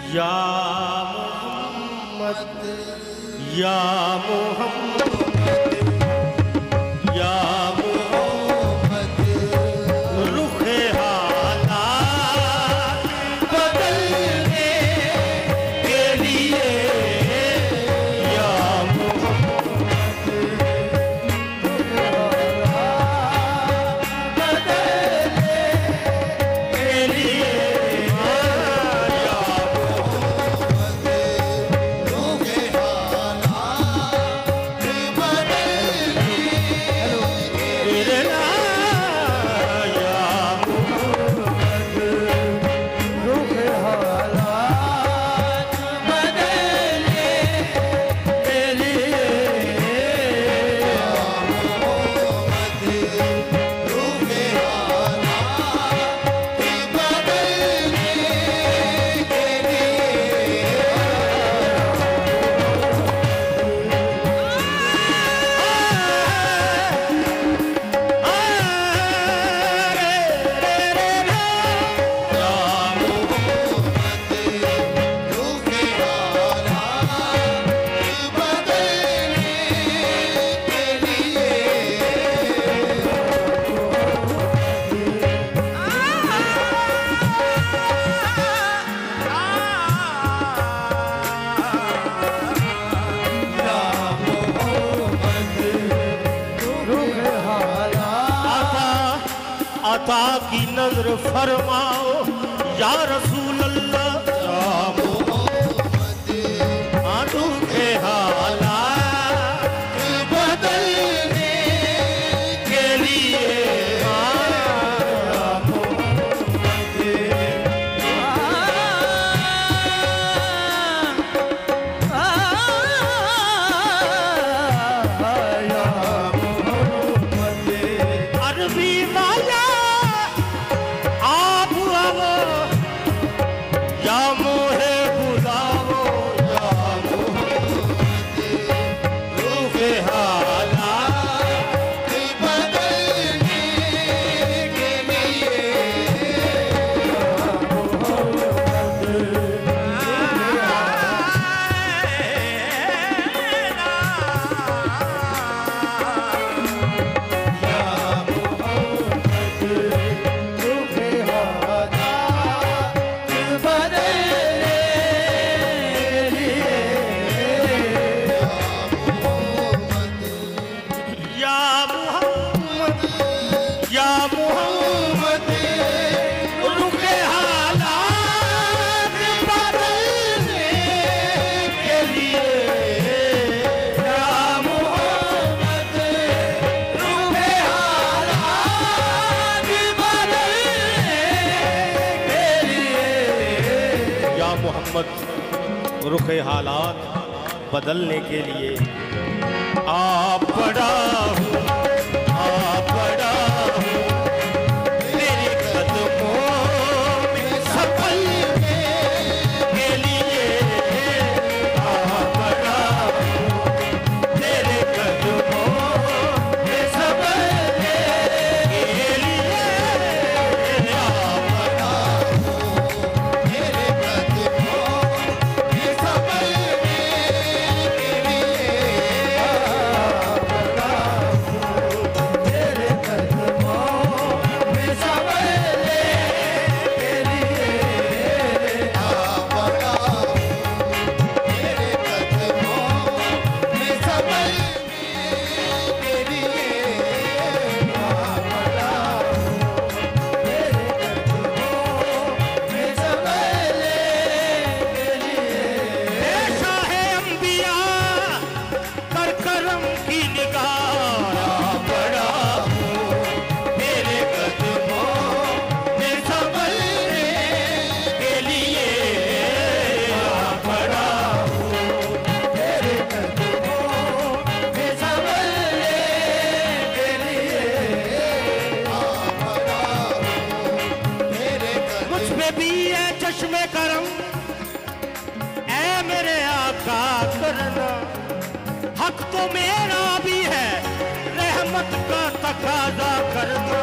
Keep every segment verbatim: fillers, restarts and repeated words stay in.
या मोहम्मद या मोहम्मद या मोहम्मद रुखे हालात बदलने के लिए या मोहम्मद बदलने के लिए अता की नजर फरमाओ या रसूल अल्लाह या मोहम्मद आंसू के हालात बदलने के लिए या मोहम्मद या मोहम्मद अरबी माया रुखे हालात बदलने के लिए आप बड़ा हूँ आप बड़ा हूँ तेरे कदमों में सफलने के लिए आप बड़ा हूँ तेरे कदमों में सफलने के लिए आप बड़ा हूँ तेरे कदमों चश्मे करम ऐ मेरे आका करना हक तो मेरा भी है रहमत का तकाजा करना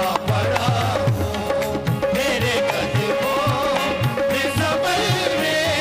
बड़ा तेरे कदमों में सबल में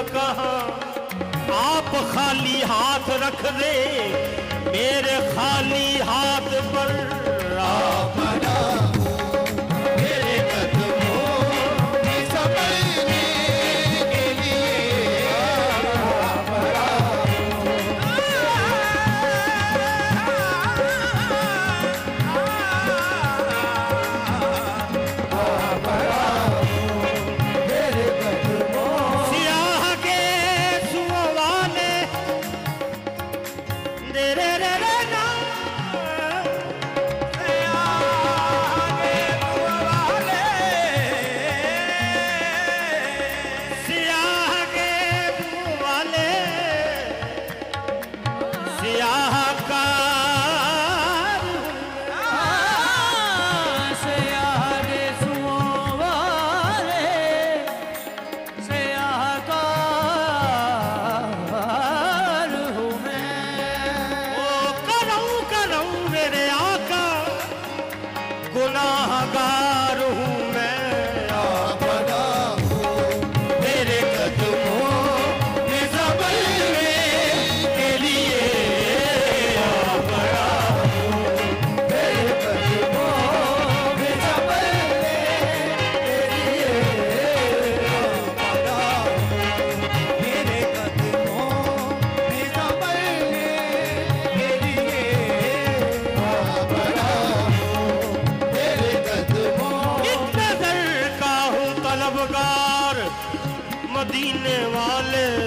कहाँ, आप खाली हाथ रख दे मेरे खाली हाथ पर आप मेरे कदमों में संभलने के लिए सियाह के सुओं वाले दे रे रे रे ना, सियाह के सुओं वाले सियाह का गुनाहगार हूँ मैं, आपदा मेरे कदमों में संभलने के लिए आप मेरे कदमों में संभलने के लिए आपदा मेरे कदमों में संभलने के लिए आपदा मेरे कदमों इस नजर का हूँ तलबगार मदीने वाले